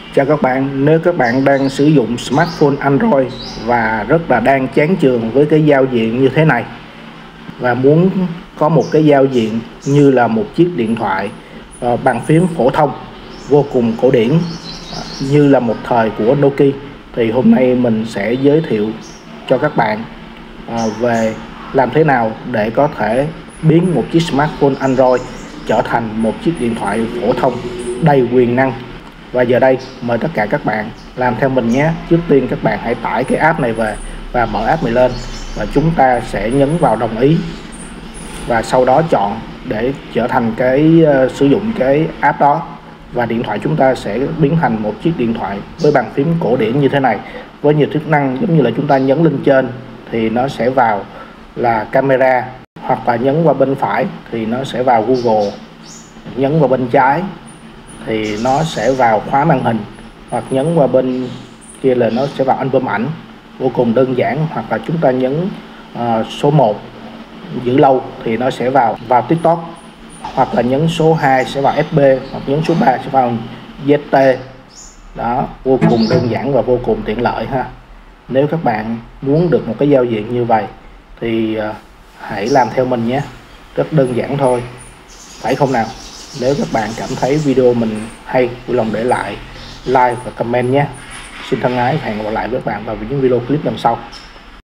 Chào các bạn, nếu các bạn đang sử dụng smartphone Android và rất là đang chán chường với cái giao diện như thế này và muốn có một cái giao diện như là một chiếc điện thoại bàn phím phổ thông vô cùng cổ điển như là một thời của Nokia, thì hôm nay mình sẽ giới thiệu cho các bạn về làm thế nào để có thể biến một chiếc smartphone Android trở thành một chiếc điện thoại phổ thông đầy quyền năng. Và giờ đây mời tất cả các bạn làm theo mình nhé. Trước tiên các bạn hãy tải cái app này về và mở app này lên, và chúng ta sẽ nhấn vào đồng ý và sau đó chọn để trở thành sử dụng cái app đó, và điện thoại chúng ta sẽ biến thành một chiếc điện thoại với bàn phím cổ điển như thế này, với nhiều chức năng giống như là chúng ta nhấn lên trên thì nó sẽ vào là camera, hoặc là nhấn qua bên phải thì nó sẽ vào Google, nhấn vào bên trái thì nó sẽ vào khóa màn hình, hoặc nhấn qua bên kia là nó sẽ vào album ảnh, vô cùng đơn giản. Hoặc là chúng ta nhấn số 1 giữ lâu thì nó sẽ vào TikTok, hoặc là nhấn số 2 sẽ vào FB, hoặc nhấn số 3 sẽ vào ZT. Đó, vô cùng đơn giản và vô cùng tiện lợi ha. Nếu các bạn muốn được một cái giao diện như vậy thì hãy làm theo mình nhé, rất đơn giản thôi, phải không nào? Nếu các bạn cảm thấy video mình hay, vui lòng để lại like và comment nhé. Xin thân ái, hẹn gặp lại với các bạn vào những video clip lần sau.